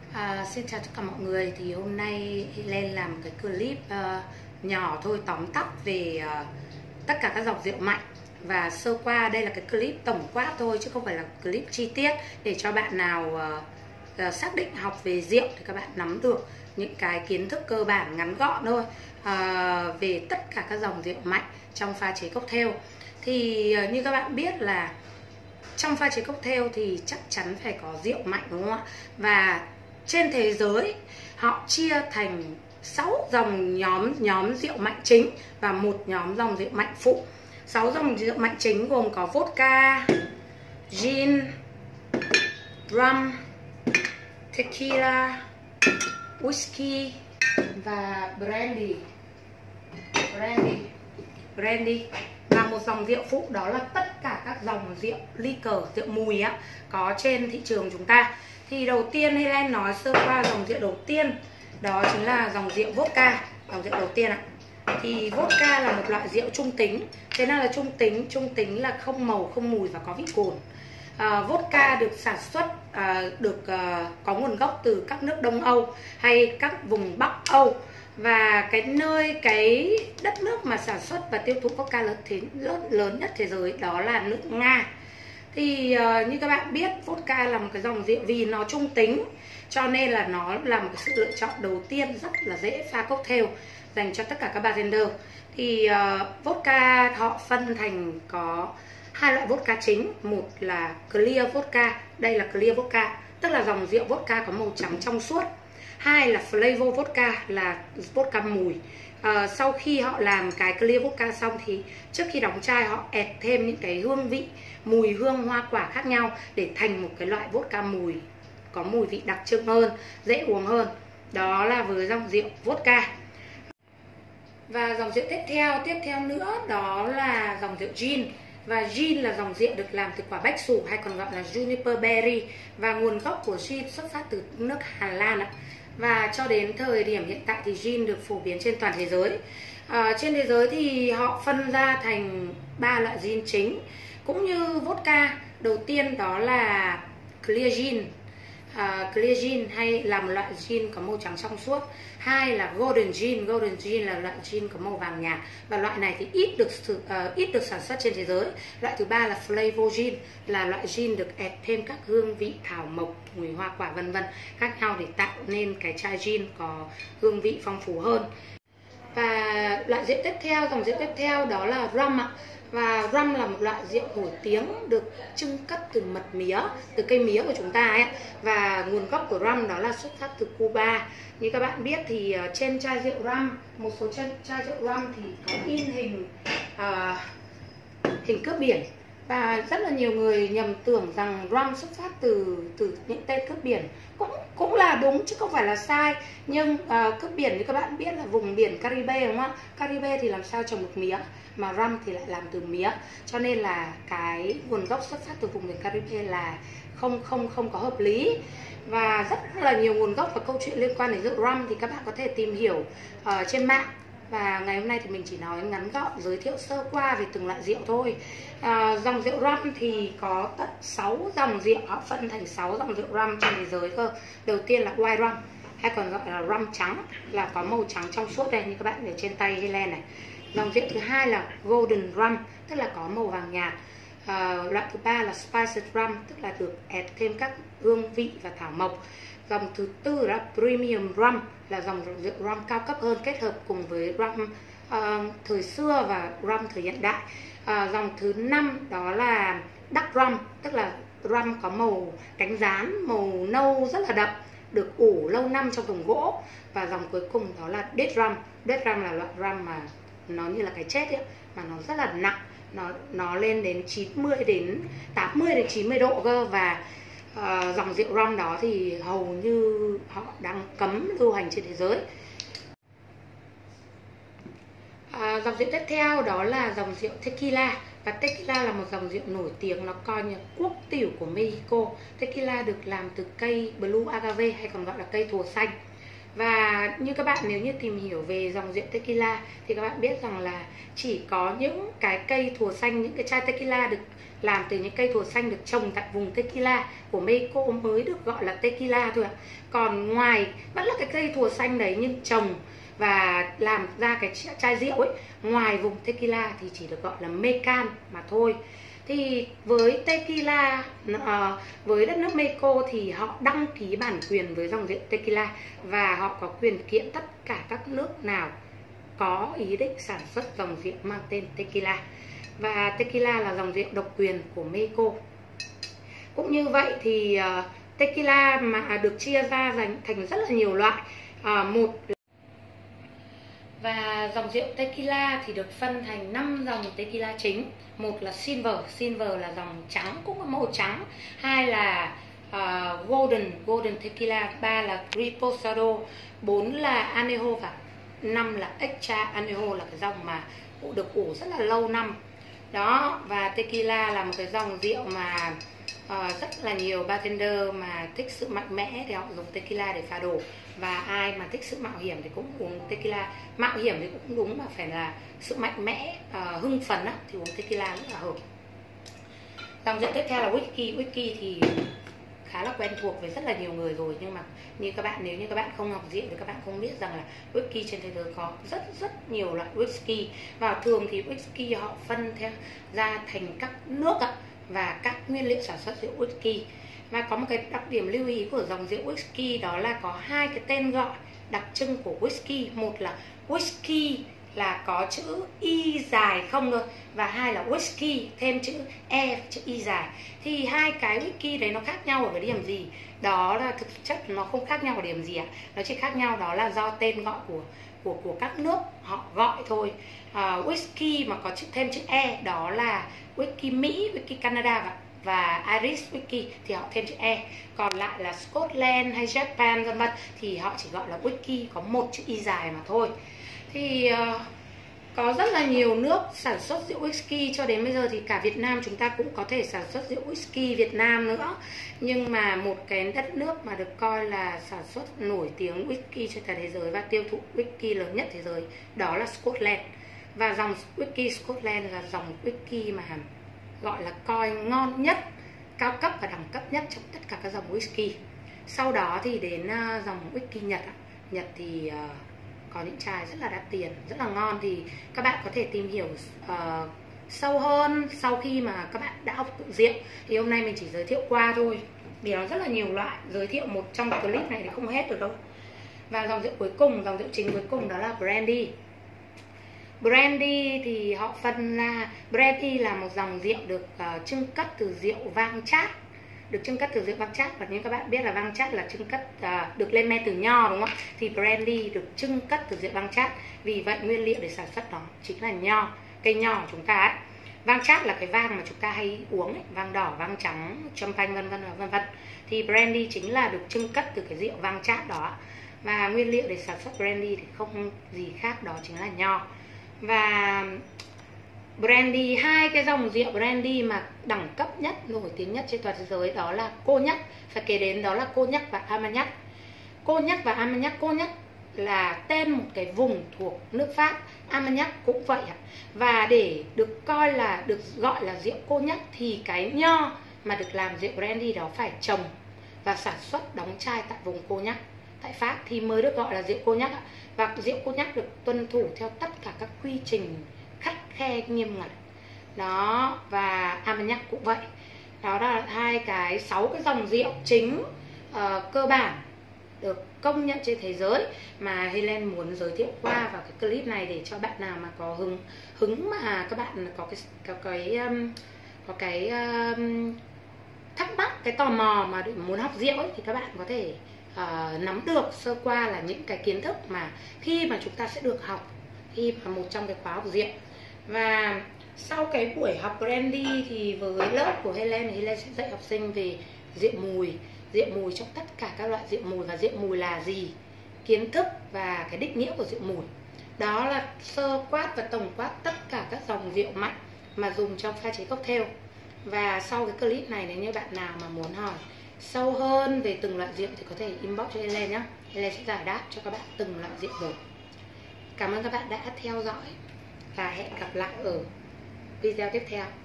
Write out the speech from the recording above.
Xin chào tất cả mọi người. Thì hôm nay lên làm cái clip nhỏ thôi, tóm tắt về tất cả các dòng rượu mạnh. Và sơ qua đây là cái clip tổng quát thôi, chứ không phải là clip chi tiết, để cho bạn nào xác định học về rượu thì các bạn nắm được những cái kiến thức cơ bản ngắn gọn thôi về tất cả các dòng rượu mạnh trong pha chế cocktail. Thì như các bạn biết là trong pha chế cocktail thì chắc chắn phải có rượu mạnh, đúng không ạ? Và trên thế giới họ chia thành 6 dòng nhóm rượu mạnh chính và một nhóm dòng rượu mạnh phụ. 6 dòng rượu mạnh chính gồm có vodka, gin, rum, tequila, whisky và brandy. Và một dòng rượu phụ đó là tất cả các dòng rượu liquor, rượu mùi có trên thị trường chúng ta. Thì đầu tiên Helen nói sơ qua dòng rượu đầu tiên, đó chính là dòng rượu vodka. Dòng rượu đầu tiên thì vodka là một loại rượu trung tính. Thế nào là trung tính là không màu, không mùi và có vị cồn. Vodka được sản xuất có nguồn gốc từ các nước Đông Âu hay các vùng Bắc Âu. Và cái đất nước mà sản xuất và tiêu thụ vodka lớn nhất thế giới đó là nước Nga. Thì như các bạn biết, vodka là một cái dòng rượu vì nó trung tính, cho nên là nó là một cái sự lựa chọn đầu tiên rất là dễ pha cocktail dành cho tất cả các bartender. Thì vodka họ phân thành có hai loại vodka chính. Một là clear vodka, đây là clear vodka, tức là dòng rượu vodka có màu trắng trong suốt. Hai là flavor vodka, là vodka mùi. Sau khi họ làm cái clear vodka xong thì trước khi đóng chai họ ép thêm những cái hương vị, mùi hương hoa quả khác nhau để thành một cái loại vodka mùi có mùi vị đặc trưng hơn, dễ uống hơn. Đó là với dòng rượu vodka. Và dòng rượu tiếp theo nữa đó là dòng rượu gin. Và gin là dòng rượu được làm từ quả bách xù hay còn gọi là juniper berry. Và nguồn gốc của gin xuất phát từ nước Hà Lan Và cho đến thời điểm hiện tại thì gin được phổ biến trên toàn thế giới. Trên thế giới thì họ phân ra thành 3 loại gin chính, cũng như vodka. Đầu tiên đó là clear gin. Clear gin hay là một loại gin có màu trắng trong suốt. Hai là golden gin. Golden gin là loại gin có màu vàng nhạt, và loại này thì ít được sản xuất trên thế giới. Loại thứ ba là flavor gin, là loại gin được ép thêm các hương vị thảo mộc, mùi hoa quả vân vân khác nhau để tạo nên cái chai gin có hương vị phong phú hơn. Và loại rượu tiếp theo, dòng rượu tiếp theo đó là rum Và rum là một loại rượu nổi tiếng được trưng cất từ mật mía, từ cây mía của chúng ta Và nguồn gốc của rum đó là xuất phát từ Cuba. Như các bạn biết thì trên chai rượu rum, một số chai rượu rum thì có in hình cướp biển. Và rất là nhiều người nhầm tưởng rằng rum xuất phát từ những tên cướp biển. Cũng là đúng chứ không phải là sai. Nhưng cướp biển như các bạn biết là vùng biển Caribe, đúng không ạ? Caribe thì làm sao trồng được mía, mà rum thì lại làm từ mía. Cho nên là cái nguồn gốc xuất phát từ vùng biển Caribe là không có hợp lý. Và rất là nhiều nguồn gốc và câu chuyện liên quan đến rượu rum thì các bạn có thể tìm hiểu trên mạng. Và ngày hôm nay thì mình chỉ nói ngắn gọn, giới thiệu sơ qua về từng loại rượu thôi. Dòng rượu rum thì có tận 6 dòng rượu, họ phân thành 6 dòng rượu rum trên thế giới cơ. Đầu tiên là white rum, hay còn gọi là rum trắng, là có màu trắng trong suốt đây, như các bạn để trên tay Helen này. Dòng rượu thứ hai là golden rum, tức là có màu vàng nhạt. Loại thứ ba là spiced rum, tức là được ép thêm các hương vị và thảo mộc. Dòng thứ tư là premium rum, là dòng rượu rum cao cấp hơn, kết hợp cùng với rum thời xưa và rum thời hiện đại. Dòng thứ 5 đó là dark rum, tức là rum có màu cánh gián, màu nâu rất là đậm, được ủ lâu năm trong thùng gỗ. Và dòng cuối cùng đó là dead rum. Dead rum là loại rum mà nó như là cái chết mà nó rất là nặng, nó lên đến 80 đến 90 độ cơ. Và dòng rượu rum đó thì hầu như họ đang cấm lưu hành trên thế giới. Dòng rượu tiếp theo đó là dòng rượu tequila. Và tequila là một dòng rượu nổi tiếng, nó coi như quốc tiểu của Mexico. Tequila được làm từ cây blue agave hay còn gọi là cây thùa xanh. Và như các bạn nếu như tìm hiểu về dòng rượu tequila thì các bạn biết rằng là chỉ có những cái cây thùa xanh, những cái chai tequila được làm từ những cây thùa xanh được trồng tại vùng tequila của Mexico mới được gọi là tequila thôi ạ. Còn ngoài vẫn là cái cây thùa xanh đấy nhưng trồng và làm ra cái chai rượu ấy, ngoài vùng tequila thì chỉ được gọi là Mecan mà thôi. Thì với tequila, với đất nước Mexico thì họ đăng ký bản quyền với dòng rượu tequila và họ có quyền kiện tất cả các nước nào có ý định sản xuất dòng rượu mang tên tequila. Và tequila là dòng rượu độc quyền của Mexico. Cũng như vậy thì tequila mà được chia ra thành rất là nhiều loại. Và dòng rượu tequila thì được phân thành 5 dòng tequila chính. Một là Silver là dòng trắng, cũng có màu trắng. Hai là Golden tequila. 3 là Reposado. 4 là Añejo. Và 5 là Extra Añejo, là cái dòng mà được ủ rất là lâu năm. Đó, và tequila là một cái dòng rượu mà rất là nhiều bartender mà thích sự mạnh mẽ thì họ dùng tequila để pha đồ. Và ai mà thích sự mạo hiểm thì cũng uống tequila. Mạo hiểm thì cũng đúng, mà phải là sự mạnh mẽ, hưng phấn á, thì uống tequila rất là hợp. Dòng rượu tiếp theo là whisky. Whisky thì khá là quen thuộc với rất là nhiều người rồi, nhưng mà như các bạn, nếu như các bạn không học rượu thì các bạn không biết rằng là whisky trên thế giới có rất nhiều loại whisky. Và thường thì whisky họ phân theo ra thành các nước và các nguyên liệu sản xuất rượu whisky. Và có một cái đặc điểm lưu ý của dòng rượu whisky, đó là có hai cái tên gọi đặc trưng của whisky. Một là whisky là có chữ Y dài không thôi, và hai là whisky thêm chữ E, chữ Y dài. Thì hai cái whisky đấy nó khác nhau ở cái điểm gì? Đó là thực chất nó không khác nhau ở điểm gì ạ? Nó chỉ khác nhau đó là do tên gọi của các nước họ gọi thôi. Whisky mà có thêm chữ E đó là whisky Mỹ, whisky Canada và Irish whisky thì họ thêm chữ E. Còn lại là Scotland hay Japan vân vân thì họ chỉ gọi là whisky có một chữ Y dài mà thôi. Thì có rất là nhiều nước sản xuất rượu whisky. Cho đến bây giờ thì cả Việt Nam chúng ta cũng có thể sản xuất rượu whisky Việt Nam nữa. Nhưng mà một cái đất nước mà được coi là sản xuất nổi tiếng whisky trên toàn thế giới và tiêu thụ whisky lớn nhất thế giới đó là Scotland. Và dòng whisky Scotland là dòng whisky mà gọi là coi ngon nhất, cao cấp và đẳng cấp nhất trong tất cả các dòng whisky. Sau đó thì đến dòng whisky Nhật. Nhật thì có những chai rất là đắt tiền, rất là ngon. Thì các bạn có thể tìm hiểu sâu hơn sau khi mà các bạn đã học tự rượu. Thì hôm nay mình chỉ giới thiệu qua thôi, vì nó rất là nhiều loại, giới thiệu một trong clip này thì không hết được đâu. Và dòng rượu cuối cùng, dòng rượu chính cuối cùng đó là brandy. Brandy thì họ phân ra, brandy là một dòng rượu được trưng cất từ rượu vang chát. Được trưng cất từ rượu vang chát, và như các bạn biết là vang chát là trưng cất được lên men từ nho, đúng không ạ? Thì brandy được trưng cất từ rượu vang chát. Vì vậy nguyên liệu để sản xuất nó chính là nho, cây nho của chúng ta ấy. Vang chát là cái vang mà chúng ta hay uống ấy, vang đỏ, vang trắng, champagne vân vân và vân vân. Thì brandy chính là được trưng cất từ cái rượu vang chát đó. Và nguyên liệu để sản xuất brandy thì không gì khác, đó chính là nho. Và brandy, hai cái dòng rượu brandy mà đẳng cấp nhất, nổi tiếng nhất trên toàn thế giới đó là Cognac, phải kể đến đó là Cognac và Armagnac. Cognac và Armagnac, Cognac là tên một cái vùng thuộc nước Pháp, Armagnac cũng vậy ạ. Và để được coi là được gọi là rượu Cognac thì cái nho mà được làm rượu brandy đó phải trồng và sản xuất đóng chai tại vùng Cognac tại Pháp thì mới được gọi là rượu Cognac. Và rượu Cognac được tuân thủ theo tất cả các quy trình khắt khe nghiêm ngặt đó. Và Armagnac cũng vậy. Đó là 6 cái dòng rượu chính cơ bản được công nhận trên thế giới mà Helen muốn giới thiệu qua vào cái clip này, để cho bạn nào mà có hứng mà các bạn có cái thắc mắc, cái tò mò mà muốn học rượu ấy, thì các bạn có thể nắm được sơ qua là những cái kiến thức mà khi mà chúng ta sẽ được học khi mà một trong cái khóa học rượu. Và sau cái buổi học brandy thì với lớp của Helen thì Helen sẽ dạy học sinh về rượu mùi trong tất cả các loại rượu mùi, và rượu mùi là gì, kiến thức và cái định nghĩa của rượu mùi. Đó là sơ quát và tổng quát tất cả các dòng rượu mạnh mà dùng trong pha chế cocktail. Và sau cái clip này, nếu như bạn nào mà muốn hỏi sâu hơn về từng loại rượu thì có thể inbox cho Helen nhé. Helen sẽ giải đáp cho các bạn từng loại rượu rồi. Cảm ơn các bạn đã theo dõi và hẹn gặp lại ở video tiếp theo.